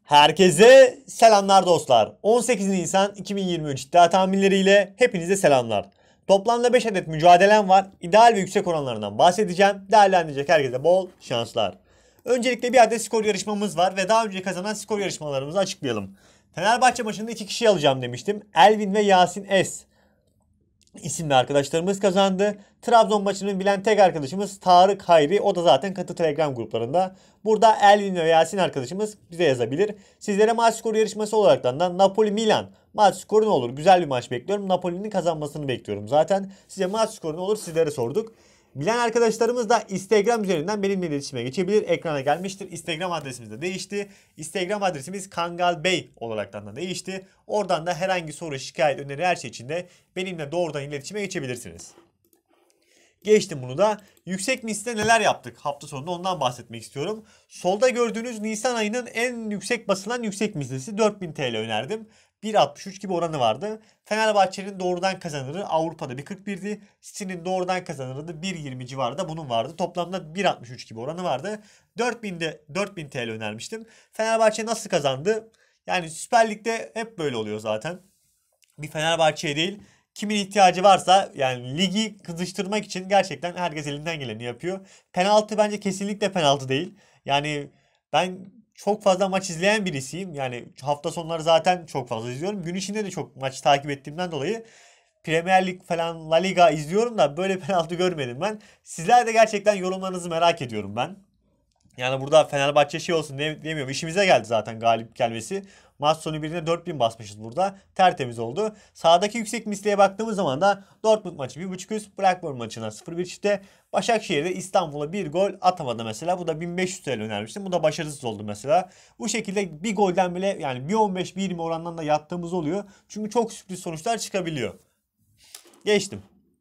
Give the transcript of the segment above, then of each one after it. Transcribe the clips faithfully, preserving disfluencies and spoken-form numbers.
Herkese selamlar dostlar. on sekiz Nisan iki bin yirmi üç iddia tahminleriyle hepinize selamlar. Toplamda beş adet mücadelem var. İdeal ve yüksek oranlarından bahsedeceğim. Değerlendirecek herkese bol şanslar. Öncelikle bir adet skor yarışmamız var ve daha önce kazanan skor yarışmalarımızı açıklayalım. Fenerbahçe maçında iki kişi alacağım demiştim. Elvin ve Yasin S isimli arkadaşlarımız kazandı. Trabzon maçını bilen tek arkadaşımız Tarık Hayri. O da zaten katı Telegram gruplarında. Burada Elvin ve Yasin arkadaşımız bize yazabilir. Sizlere maç skoru yarışması olaraktan da Napoli Milan maç skoru ne olur? Güzel bir maç bekliyorum. Napoli'nin kazanmasını bekliyorum zaten. Size maç skoru ne olur? Sizlere sorduk. Bilen arkadaşlarımız da Instagram üzerinden benimle iletişime geçebilir. Ekrana gelmiştir. Instagram adresimiz de değişti. Instagram adresimiz Kangal Bey olaraktan da değişti. Oradan da herhangi soru, şikayet, öneri her şey için de benimle doğrudan iletişime geçebilirsiniz. Geçtim bunu da. Yüksek misle neler yaptık hafta sonunda ondan bahsetmek istiyorum. Solda gördüğünüz Nisan ayının en yüksek basılan yüksek mislesi dört bin T L önerdim. bir altmış üç gibi oranı vardı. Fenerbahçe'nin doğrudan kazanırı Avrupa'da bir kırk birdi. City'nin doğrudan kazanırı da bir yirmi civarında bunun vardı. Toplamda bir altmış üç gibi oranı vardı. dört binde dört bin T L önermiştim. Fenerbahçe nasıl kazandı? Yani Süper Lig'de hep böyle oluyor zaten. Bir Fenerbahçe'ye değil. Kimin ihtiyacı varsa yani ligi kızıştırmak için gerçekten herkes elinden geleni yapıyor. Penaltı bence kesinlikle penaltı değil. Yani ben çok fazla maç izleyen birisiyim. Yani hafta sonları zaten çok fazla izliyorum. Gün içinde de çok maç takip ettiğimden dolayı Premier Lig falan La Liga izliyorum da böyle penaltı görmedim ben. Sizler de gerçekten yorumlarınızı merak ediyorum ben. Yani burada Fenerbahçe şey olsun demiyorum. İşimize geldi zaten galip gelmesi. Maç sonu birine dört bin basmışız burada. Tertemiz oldu. Sağdaki yüksek misleye baktığımız zaman da Dortmund maçı bir buçuk üst. Blackburn maçına sıfır bir çifte. Başakşehir'de İstanbul'a bir gol atamadı mesela. Bu da bin beş yüz T L önermiştim. Bu da başarısız oldu mesela. Bu şekilde bir golden bile yani bir on beş bir yirmi orandan da yattığımız oluyor. Çünkü çok sürpriz sonuçlar çıkabiliyor. Geçtim.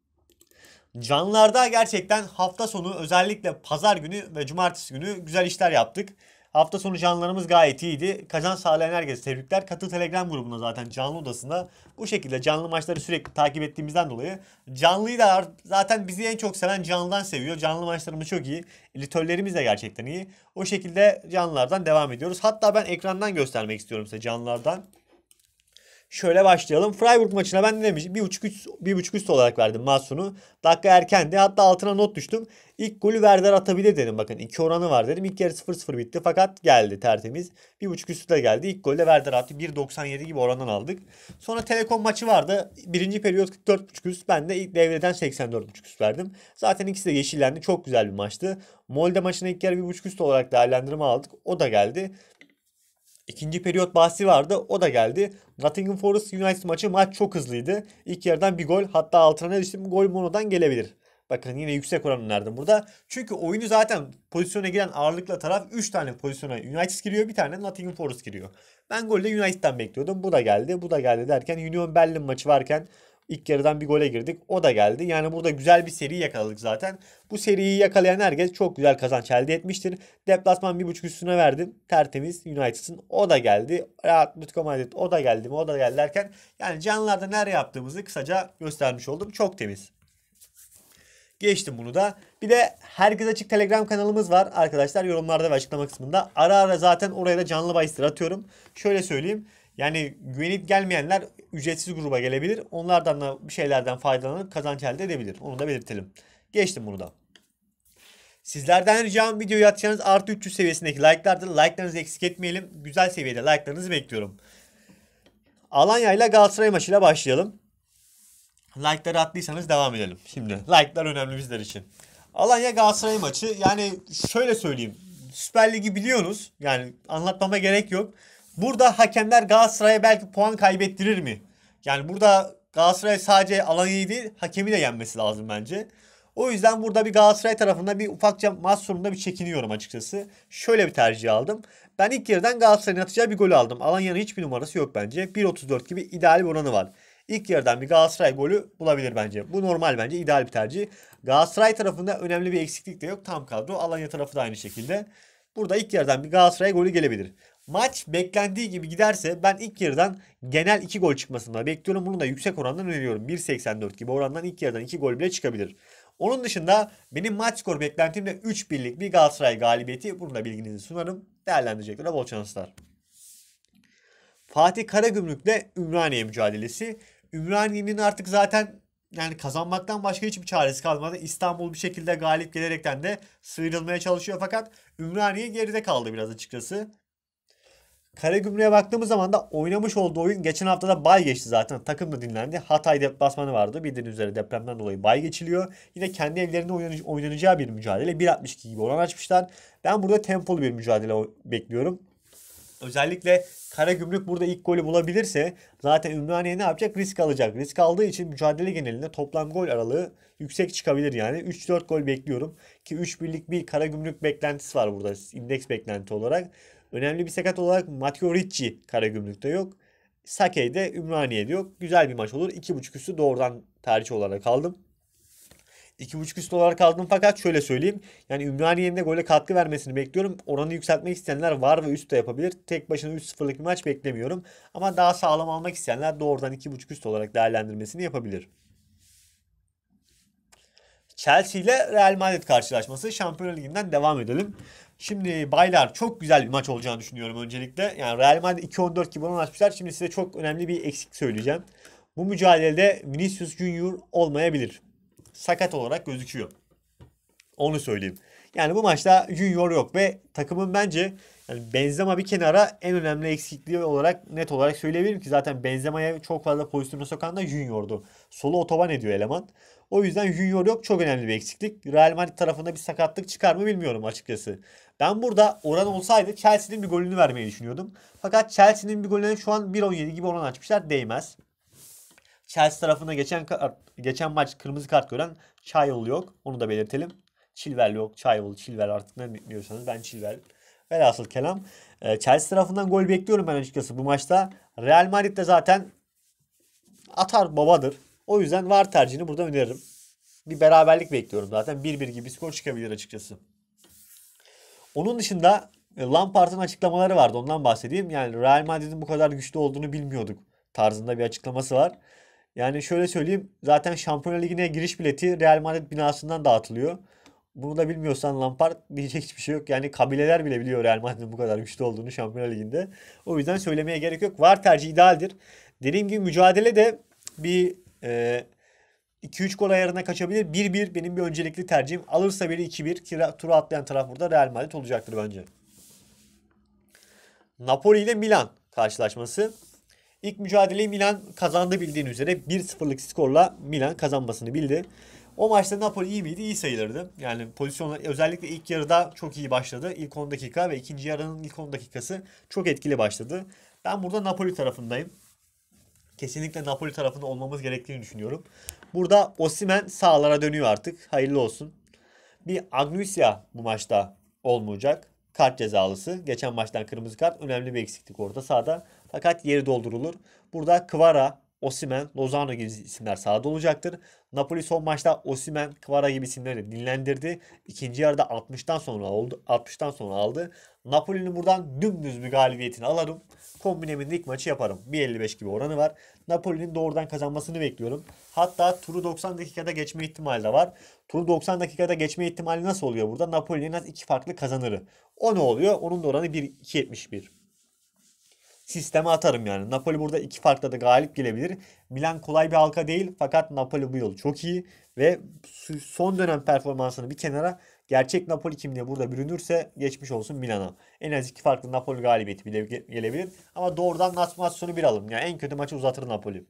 Canlılarda gerçekten hafta sonu özellikle pazar günü ve cumartesi günü güzel işler yaptık. Hafta sonu canlılarımız gayet iyiydi. Kazan sağlayan herkese tebrikler. Katıl Telegram grubunda zaten canlı odasında bu şekilde canlı maçları sürekli takip ettiğimizden dolayı canlıyı da zaten bizi en çok seven canlıdan seviyor. Canlı maçlarımız çok iyi. Editörlerimiz de gerçekten iyi. O şekilde canlılardan devam ediyoruz. Hatta ben ekrandan göstermek istiyorum size canlılardan. Şöyle başlayalım. Freiburg maçına ben ne demişim? bir buçuk üst, bir buçuk üst olarak verdim maç sonu. Dakika erkendi. Hatta altına not düştüm. İlk golü Werder atabilir dedim. Bakın iki oranı var dedim. İlk yarı sıfır sıfır bitti fakat geldi tertemiz. bir buçuk üstü de geldi. İlk golü de Werder attı. bir doksan yedi gibi orandan aldık. Sonra Telekom maçı vardı. Birinci periyot kırk dört buçuk üst. Ben de ilk devreden seksen dört buçuk üst verdim. Zaten ikisi de yeşillendi. Çok güzel bir maçtı. Molde maçına ilk yarı bir buçuk üst olarak değerlendirme aldık. O da geldi. İkinci periyot bahsi vardı. O da geldi. Nottingham Forest United maçı maç çok hızlıydı. İlk yarıdan bir gol hatta altına düştüm. Gol monodan gelebilir. Bakın yine yüksek oran önerdim burada. Çünkü oyunu zaten pozisyona giren ağırlıkla taraf üç tane pozisyona United giriyor. Bir tane Nottingham Forest giriyor. Ben golde United'dan bekliyordum. Bu da geldi. Bu da geldi derken Union Berlin maçı varken İlk yarıdan bir gole girdik. O da geldi. Yani burada güzel bir seri yakaladık zaten. Bu seriyi yakalayan herkes çok güzel kazanç elde etmiştir. Deplasman bir buçuk üstüne verdim. Tertemiz United'ın. O da geldi. Atletico Madrid o da geldi mi o da geldi derken. Yani canlılarda nerede yaptığımızı kısaca göstermiş oldum. Çok temiz. Geçtim bunu da. Bir de Herkes Açık Telegram kanalımız var arkadaşlar. Yorumlarda ve açıklama kısmında. Ara ara zaten oraya da canlı bahisleri atıyorum. Şöyle söyleyeyim. Yani güvenip gelmeyenler ücretsiz gruba gelebilir. Onlardan da bir şeylerden faydalanıp kazanç elde edebilir. Onu da belirtelim. Geçtim bunu da. Sizlerden ricam videoyu atacağınız artı üç yüz seviyesindeki like'lardır. Like'larınızı eksik etmeyelim. Güzel seviyede like'larınızı bekliyorum. Alanya ile Galatasaray maçıyla başlayalım. Like'ları attıysanız devam edelim. Şimdi like'lar önemli bizler için. Alanya Galatasaray maçı yani şöyle söyleyeyim. Süper Lig'i biliyorsunuz. Yani anlatmama gerek yok. Burada hakemler Galatasaray'a belki puan kaybettirir mi? Yani burada Galatasaray sadece Alanya'yı değil hakemi de yenmesi lazım bence. O yüzden burada bir Galatasaray tarafında bir ufakça maç sonunda bir çekiniyorum açıkçası. Şöyle bir tercih aldım. Ben ilk yarıdan Galatasaray'ın atacağı bir golü aldım. Alanya'nın hiçbir numarası yok bence. bir otuz dört gibi ideal bir oranı var. İlk yarıdan bir Galatasaray golü bulabilir bence. Bu normal bence ideal bir tercih. Galatasaray tarafında önemli bir eksiklik de yok. Tam kadro. Alanya tarafı da aynı şekilde. Burada ilk yarıdan bir Galatasaray golü gelebilir. Maç beklendiği gibi giderse ben ilk yarıdan genel iki gol çıkmasını da bekliyorum. Bunu da yüksek orandan öneriyorum. bir seksen dört gibi orandan ilk yarıdan iki gol bile çıkabilir. Onun dışında benim maç skor beklentim de üç birlik bir Galatasaray galibiyeti. Bunu da bilginizi sunarım. Değerlendireceklere bol şanslar. Fatih Karagümrük'le Ümraniye mücadelesi. Ümraniye'nin artık zaten yani kazanmaktan başka hiçbir çaresi kalmadı. İstanbul bir şekilde galip gelerekten de sıyrılmaya çalışıyor fakat Ümraniye geride kaldı biraz açıkçası. Karagümrük'e baktığımız zaman da oynamış olduğu oyun geçen hafta da bay geçti zaten. Takım da dinlendi. Hatay deplasmanı vardı. Bildiğiniz üzere depremden dolayı bay geçiliyor. Yine kendi evlerinde oynanacağı bir mücadele. bir altmış iki gibi oran açmışlar. Ben burada tempolu bir mücadele bekliyorum. Özellikle Karagümrük burada ilk golü bulabilirse zaten Ümraniye ne yapacak? Risk alacak. Risk aldığı için mücadele genelinde toplam gol aralığı yüksek çıkabilir yani. üç dört gol bekliyorum. Ki üç birlik bir Karagümrük beklentisi var burada indeks beklenti olarak. Önemli bir sakat olarak Matteo Ricci Karagümrük'te yok. Sake'de Ümraniye'de yok. Güzel bir maç olur. iki buçuk üstü doğrudan tercih olarak aldım. iki buçuk üstü olarak aldım fakat şöyle söyleyeyim. Yani Ümraniye'nin de gole katkı vermesini bekliyorum. Oranı yükseltmek isteyenler var ve üst de yapabilir. Tek başına üç sıfırlık bir maç beklemiyorum. Ama daha sağlam almak isteyenler doğrudan iki buçuk üst olarak değerlendirmesini yapabilir. Chelsea ile Real Madrid karşılaşması. Şampiyonlar Ligi'nden devam edelim. Şimdi baylar çok güzel bir maç olacağını düşünüyorum öncelikle. Yani Real Madrid iki on dört gibi oran açmışlar. Şimdi size çok önemli bir eksik söyleyeceğim. Bu mücadelede Vinicius Junior olmayabilir. Sakat olarak gözüküyor. Onu söyleyeyim. Yani bu maçta Junior yok ve takımın bence yani Benzema bir kenara en önemli eksikliği olarak net olarak söyleyebilirim ki zaten Benzema'ya çok fazla pozisyona sokan da Junior'du. Solu otoban ediyor eleman. O yüzden Junior yok, çok önemli bir eksiklik. Real Madrid tarafında bir sakatlık çıkar mı bilmiyorum açıkçası. Ben burada oran olsaydı Chelsea'nin bir golünü vermeyi düşünüyordum. Fakat Chelsea'nin bir golüne şu an bir on yedi gibi oran açmışlar, değmez. Chelsea tarafında geçen geçen maç kırmızı kart gören Chilwell yok. Onu da belirtelim. Chilwell yok. Chilwell, Chilwell artık ne diyorsanız ben Chilwell. Velhasıl kelam. Chelsea tarafından gol bekliyorum ben açıkçası bu maçta. Real Madrid de zaten atar babadır. O yüzden V A R tercihini burada öneririm. Bir beraberlik bekliyorum zaten. bir bir gibi skor çıkabilir açıkçası. Onun dışında Lampard'ın açıklamaları vardı. Ondan bahsedeyim. Yani Real Madrid'in bu kadar güçlü olduğunu bilmiyorduk tarzında bir açıklaması var. Yani şöyle söyleyeyim. Zaten Şampiyonlar Ligi'ne giriş bileti Real Madrid binasından dağıtılıyor. Bunu da bilmiyorsan Lampard diyecek hiçbir şey yok. Yani kabileler bile biliyor Real Madrid'in bu kadar güçlü olduğunu Şampiyonlar Ligi'nde. O yüzden söylemeye gerek yok. V A R tercih idealdir. Dediğim gibi mücadele de bir e, iki üç gol ayarına kaçabilir. bir bir benim bir öncelikli tercihim. Alırsa biri iki bir. Tura atlayan taraf burada Real Madrid olacaktır bence. Napoli ile Milan karşılaşması. İlk mücadeleyi Milan kazandı bildiğin üzere. bir sıfırlık skorla Milan kazanmasını bildi. O maçta Napoli iyi miydi? İyi sayılırdı. Yani pozisyonlar özellikle ilk yarıda çok iyi başladı. İlk on dakika ve ikinci yarının ilk on dakikası çok etkili başladı. Ben burada Napoli tarafındayım. Kesinlikle Napoli tarafında olmamız gerektiğini düşünüyorum. Burada Osimhen sağlara dönüyor artık. Hayırlı olsun. Bir Agnusia bu maçta olmayacak. Kart cezalısı. Geçen maçtan kırmızı kart. Önemli bir eksiklik orada sahada. Fakat yeri doldurulur. Burada Kvara, Osimhen, Lozano gibi isimler sahada olacaktır. Napoli son maçta Osimhen, Kvara gibi isimleri dinlendirdi. İkinci yarıda altmıştan sonra oldu. altmıştan sonra aldı. Napoli'nin buradan dümdüz bir galibiyetini alırım. Kombinemin ilk maçı yaparım. bir elli beş gibi oranı var. Napoli'nin doğrudan kazanmasını bekliyorum. Hatta turu doksan dakikada geçme ihtimali de var. Turu doksan dakikada geçme ihtimali nasıl oluyor burada? Napoli'nin en az iki farklı kazanırı. O ne oluyor? Onun da oranı bir iki yetmiş bir. Sisteme atarım yani. Napoli burada iki farkla da galip gelebilir. Milan kolay bir halka değil fakat Napoli bu yıl çok iyi ve son dönem performansını bir kenara gerçek Napoli kimliğe burada bürünürse geçmiş olsun Milan'a. En az iki farklı Napoli galibiyeti bile gelebilir. Ama doğrudan maç maç sonu bir alım. Yani en kötü maçı uzatır Napoli.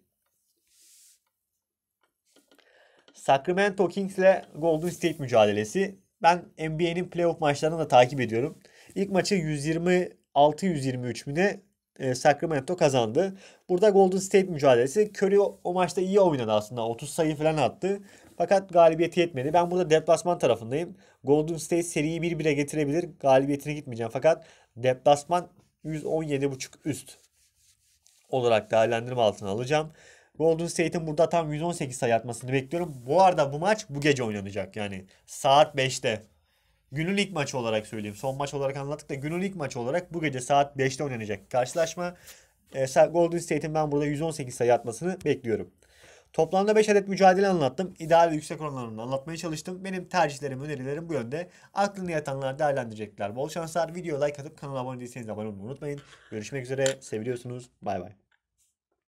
Sacramento Kings ile Golden State mücadelesi. Ben N B A'nin playoff maçlarını da takip ediyorum. İlk maçı yüz yirmi altı yüz yirmi üç mü ne Sacramento kazandı. Burada Golden State mücadelesi. Curry o, o maçta iyi oynadı aslında. otuz sayı falan attı. Fakat galibiyeti yetmedi. Ben burada deplasman tarafındayım. Golden State seriyi bir bire getirebilir. Galibiyetine gitmeyeceğim. Fakat deplasman yüz on yedi buçuk üst olarak değerlendirme altına alacağım. Golden State'in burada tam yüz on sekiz sayı atmasını bekliyorum. Bu arada bu maç bu gece oynanacak. Yani saat beşte. Günün ilk maçı olarak söyleyeyim. Son maç olarak anlattık da günün ilk maçı olarak bu gece saat beşte oynanacak karşılaşma. E, Golden State'in ben burada yüz on sekiz sayı atmasını bekliyorum. Toplamda beş adet mücadele anlattım. İdeal ve yüksek oranlarını anlatmaya çalıştım. Benim tercihlerim, önerilerim bu yönde. Aklını yatanlar değerlendirecekler. Bol şanslar. Video like atıp kanala abone değilseniz abone olmayı unutmayın. Görüşmek üzere. Seviliyorsunuz. Bay bay.